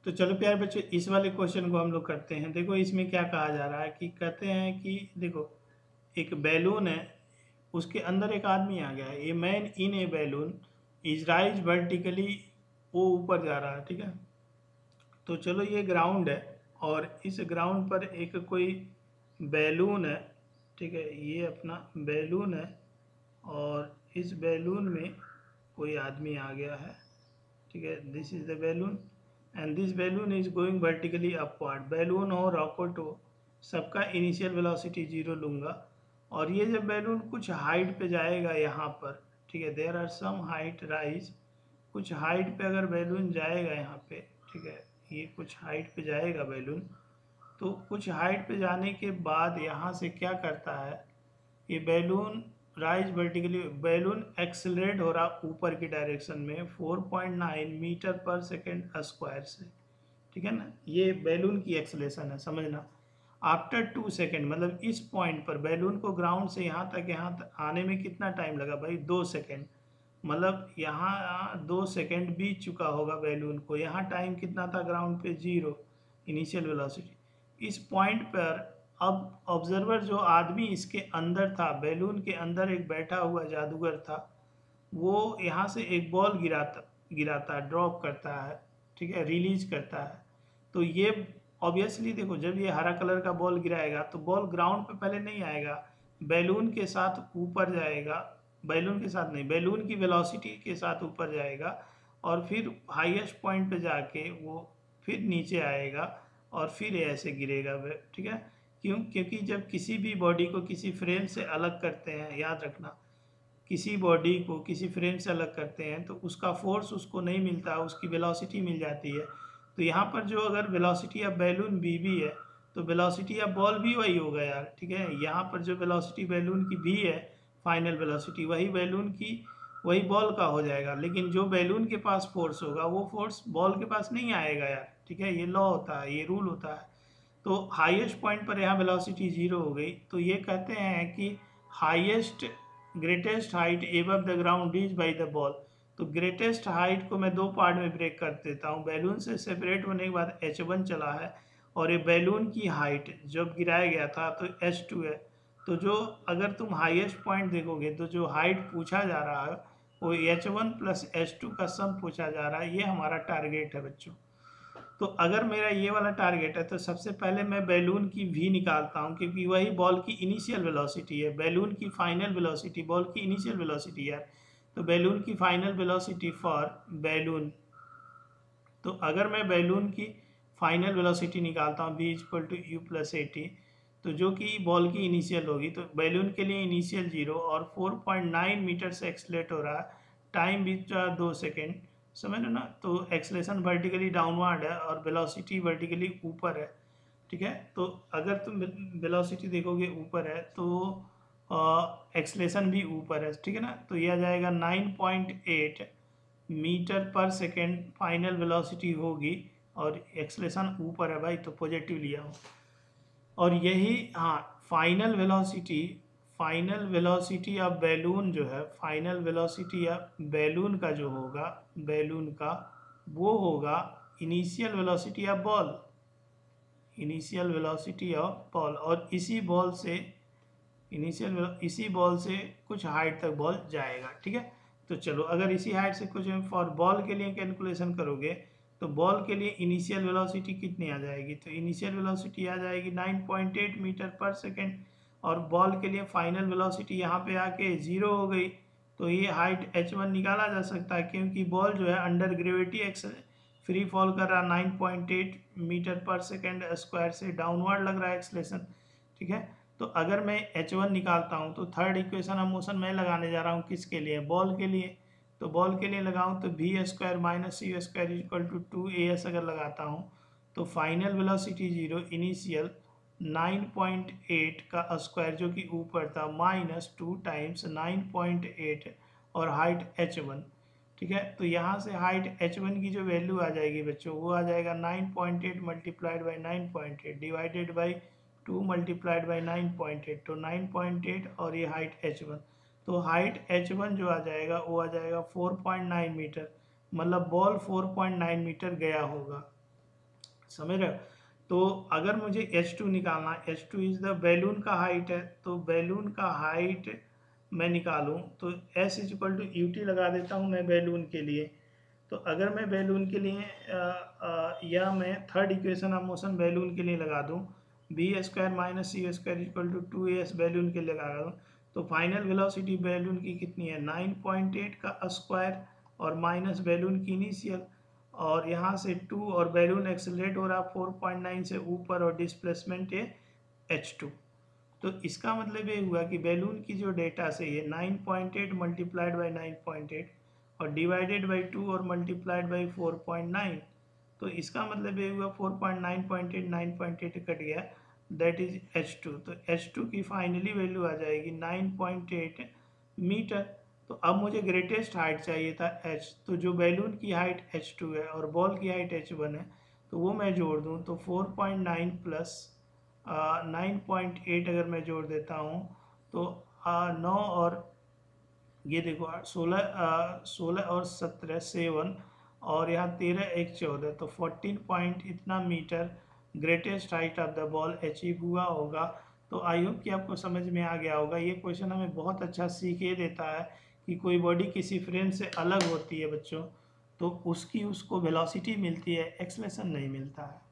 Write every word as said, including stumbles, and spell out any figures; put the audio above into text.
तो चलो प्यारे बच्चों, इस वाले क्वेश्चन को हम लोग करते हैं। देखो इसमें क्या कहा जा रहा है कि कहते हैं कि देखो एक बैलून है, उसके अंदर एक आदमी आ गया है। A man in a balloon is rise vertically, वो ऊपर जा रहा है, ठीक है। तो चलो ये ग्राउंड है और इस ग्राउंड पर एक कोई बैलून है, ठीक है। ये अपना बैलून है और इस बैलून में कोई आदमी आ गया है, ठीक है। This is the balloon and this balloon is going vertically upward. Balloon हो रॉकेट हो, सबका इनिशियल वेलोसिटी जीरो लूँगा। और ये जब बैलून कुछ हाइट पे जाएगा यहाँ पर, ठीक है, there are some height rise, कुछ हाइट पे अगर बैलून जाएगा यहाँ पे, ठीक है, ये कुछ हाइट पे जाएगा बैलून। तो कुछ हाइट पे जाने के बाद यहाँ से क्या करता है, ये balloon rise vertically, balloon accelerate हो रहा ऊपर की डायरेक्शन में four point nine metre per second square से, ठीक है ना। ये बैलून की एक्सेलेरेशन है, समझना। आफ्टर टू सेकेंड, मतलब इस पॉइंट पर बैलून को ग्राउंड से यहाँ तक यहाँ तक आने में कितना टाइम लगा भाई, दो सेकेंड। मतलब यहाँ दो सेकेंड बीत चुका होगा बैलून को। यहाँ टाइम कितना था ग्राउंड पे, जीरो, इनिशियल वेलोसिटी। इस पॉइंट पर अब ऑब्जर्वर जो आदमी इसके अंदर था, बैलून के अंदर एक बैठा हुआ जादूगर था, वो यहाँ से एक बॉल गिराता गिराता ड्रॉप करता है, ठीक है, रिलीज करता है। तो ये ऑब्वियसली देखो, जब ये हरा कलर का बॉल गिराएगा तो बॉल ग्राउंड पे पहले नहीं आएगा, बैलून के साथ ऊपर जाएगा। बैलून के साथ नहीं, बैलून की वेलोसिटी के साथ ऊपर जाएगा और फिर हाईएस्ट पॉइंट पे जाके वो फिर नीचे आएगा और फिर ऐसे गिरेगा, ठीक है। क्यों? क्योंकि जब किसी भी बॉडी को किसी फ्रेम से अलग करते हैं, याद रखना, किसी बॉडी को किसी फ्रेम से अलग करते हैं तो उसका फोर्स उसको नहीं मिलता, उसकी वेलोसिटी मिल जाती है। तो यहाँ पर जो अगर वेलोसिटी ऑफ बैलून बी भी है तो वेलोसिटी ऑफ बॉल भी वही होगा यार, ठीक है। यहाँ पर जो वेलोसिटी बैलून की भी है, फाइनल वेलोसिटी, वही बैलून की वही बॉल का हो जाएगा। लेकिन जो बैलून के पास फोर्स होगा वो फोर्स बॉल के पास नहीं आएगा यार, ठीक है। ये लॉ होता है, ये रूल होता है। तो हाईएस्ट पॉइंट पर यहाँ वेलोसिटी जीरो हो गई। तो ये कहते हैं कि highest greatest height above the ground is by the ball. तो ग्रेटेस्ट हाइट को मैं दो पार्ट में ब्रेक कर देता हूँ। बैलून से सेपरेट होने के बाद एच वन चला है और ये बैलून की हाइट जब गिराया गया था तो एच टू है। तो जो अगर तुम हाईएस्ट पॉइंट देखोगे तो जो हाइट पूछा जा रहा है वो h one plus h two का सम पूछा जा रहा है। ये हमारा टारगेट है बच्चों। तो अगर मेरा ये वाला टारगेट है तो सबसे पहले मैं बैलून की वी निकालता हूँ, क्योंकि वही बॉल की इनिशियल वेलोसिटी है। बैलून की फाइनल वेलोसिटी बॉल की इनिशियल वेलोसिटी है। तो बैलून की फाइनल वेलोसिटी फॉर बैलून, तो अगर मैं बैलून की फाइनल वेलोसिटी निकालता हूँ v equal to u plus a t, तो जो कि बॉल की इनिशियल होगी, तो बैलून के लिए इनिशियल जीरो और फोर पॉइंट नाइन मीटर से एक्सलेट हो रहा है, टाइम बीत रहा है दो सेकेंड, समझ लो ना। तो एक्सलेशन वर्टिकली डाउनवर्ड है और वेलोसिटी वर्टिकली ऊपर है, ठीक है। तो अगर तुम वेलोसिटी देखोगे ऊपर है तो एक्सलेशन भी ऊपर है, ठीक है ना। तो यह आ जाएगा nine point eight metre per second final velocity होगी और एक्सलेशन ऊपर है भाई, तो पॉजिटिव लिया हो। और यही, हाँ, final velocity final velocity of balloon जो है, फाइनल वेलोसिटी ऑफ बैलून का जो होगा, बैलून का वो होगा initial velocity of ball, initial velocity of ball. और इसी बॉल से इनिशियल इसी बॉल से कुछ हाइट तक बॉल जाएगा, ठीक है। तो चलो अगर इसी हाइट से कुछ फॉर बॉल के लिए कैलकुलेशन करोगे तो बॉल के लिए इनिशियल वेलोसिटी कितनी आ जाएगी, तो इनिशियल वेलोसिटी आ जाएगी nine point eight metre per second. और बॉल के लिए फाइनल वेलोसिटी यहाँ पे आके ज़ीरो हो गई। तो ये हाइट एच वन निकाला जा सकता है, क्योंकि बॉल जो है under gravity x free fall कर रहा है nine point eight metre per second square से, डाउनवर्ड लग रहा है एक्सलेशन, ठीक है। तो अगर मैं एच वन निकालता हूँ तो थर्ड इक्वेशन ऑफ मोशन मैं लगाने जा रहा हूँ किसके लिए, बॉल के लिए। तो बॉल के लिए लगाऊँ तो v square minus c square equal to two a s अगर लगाता हूँ तो final velocity zero, initial nine point eight का स्क्वायर जो कि ऊपर था minus two times nine point eight और हाइट एच वन, ठीक है। तो यहाँ से हाइट एच वन की जो वैल्यू आ जाएगी बच्चों, वो आ जाएगा nine point eight multiplied by nine point eight divided by two multiplied by nine point eight, तो नाइन पॉइंट एट और ये हाइट एच वन। तो हाइट एच वन जो आ जाएगा वो आ जाएगा फोर पॉइंट नाइन मीटर, मतलब ball four point nine metre गया होगा, समझ रहे हो। तो अगर मुझे एच टू निकालना है, h two is the balloon का हाइट है, तो बैलून का हाइट मैं निकालूं तो s is equal to u t लगा देता हूं मैं बैलून के लिए। तो अगर मैं बैलून के लिए आ, आ, या मैं third equation of motion balloon के लिए लगा दूं, b square minus c square equal to two s balloon के लिए लगा दूं, तो फाइनल वेलोसिटी बैलून की कितनी है, नाइन पॉइंट एट का स्क्वायर और माइनस बैलून की इनिशियल, और यहाँ से टू, और बैलून एक्सेलरेट हो रहा फोर पॉइंट नाइन से ऊपर और डिस्प्लेसमेंट है एच टू। तो इसका मतलब ये हुआ कि बैलून की जो डेटा से ये nine point eight multiplied by nine point eight और डिवाइडेड बाई टू और multiplied by four point nine, तो इसका मतलब ये हुआ four point nine point eight nine point eight cut गया, दैट इज एच टू। तो एच टू की फाइनली वैल्यू आ जाएगी नाइन पॉइंट एट मीटर। तो अब मुझे ग्रेटेस्ट हाइट चाहिए था h, तो जो बैलून की हाइट एच टू है और बॉल की हाइट एच वन है, तो वो मैं जोड़ दूँ तो four point nine plus nine point eight अगर मैं जोड़ देता हूँ तो नौ और ये देखो सोलह, सोलह और सत्रह सेवन, और यहाँ तेरह एक चौदह, तो फोर्टीन पॉइंट इतना metre greatest height of the ball achieve हुआ होगा। तो आई होप कि आपको समझ में आ गया होगा। ये क्वेश्चन हमें बहुत अच्छा सीख ये देता है कि कोई बॉडी किसी फ्रेम से अलग होती है बच्चों, तो उसकी उसको वेलोसिटी मिलती है, एक्सलेशन नहीं मिलता है।